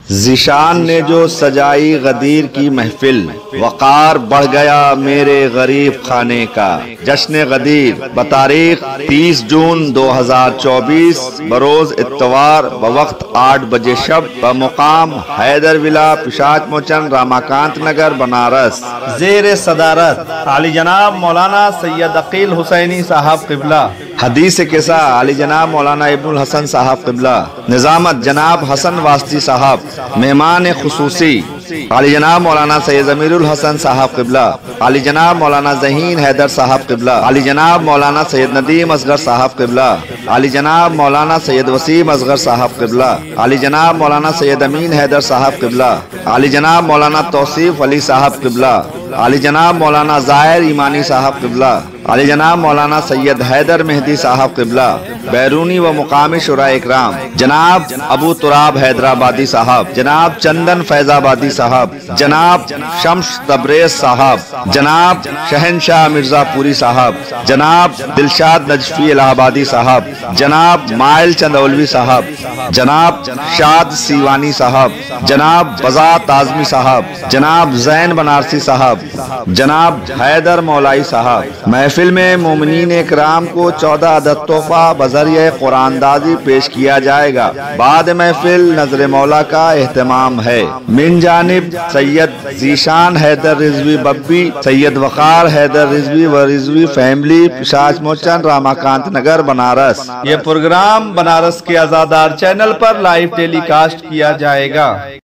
ज़ीशान ने जो सजाई गदीर की महफिल, वक़ार बढ़ गया मेरे गरीब खाने का। जश्न गदीर बतारीख 30 जून 2024 बरोज़ इत्तवार बवक्त 8 बजे शब बमुकाम हैदर विला पिशाच मोचन रामाकांत नगर बनारस। ज़ेर सदारत आली जनाब मौलाना सैयद अकील हुसैनी साहब क़िबला। हदीस किसा आली जनाब मौलाना इब्नुल हसन साहब क़िबला। निज़ामत जनाब हसन वास्ती साहब। मेहमान खुसूसी आली जनाब मौलाना सैयद अमीरुल हसन साहब क़िबला, आली जनाब मौलाना ज़हीन हैदर साहब क़िबला, आली जनाब मौलाना सैयद नदीम असगर साहब क़िबला, आली जनाब मौलाना सैयद वसीम असगर साहब क़िबला, आली जनाब मौलाना सैयद अमीन हैदर साहब क़िबला, आली जनाब मौलाना तौसीफ अली साहब क़िबला, आली जनाब मौलाना ज़ाहिर ईमानी साहब क़िबला, आली जनाब मौलाना सैयद हैदर मेहदी साहब क़िबला, बैरूनी व मुकामी शुरा इकराम जनाब अबू तुराब हैदराबादी साहब, जनाब चंदन फैजाबादी साहब, जनाब शम्स तबरेज साहब, जनाब शहनशाह मिर्जापुरी साहब, जनाब दिलशाद नजफी इलाहाबादी साहब, जनाब माइल चंदौलवी साहब, जनाब शाद सीवानी साहब, जनाब बज़ात आज़मी साहब, जनाब जैन बनारसी साहब, जनाब हैदर मौलाई साहब। महफिल में मोमिनीन इकराम को 14 अदद तोहफा बज़रिए कुरानदाजी पेश किया जाएगा। बाद महफिल नजर मौला का एहतमाम है। मिन जानिब सैयद ज़ीशान हैदर रिजवी बब्बी, सैयद वक़ार हैदर रिजवी व रिजवी फैमिली पिशाच मोचन रामाकांत नगर बनारस। ये प्रोग्राम बनारस के आज़ादार चैनल पर लाइव टेलीकास्ट किया जाएगा।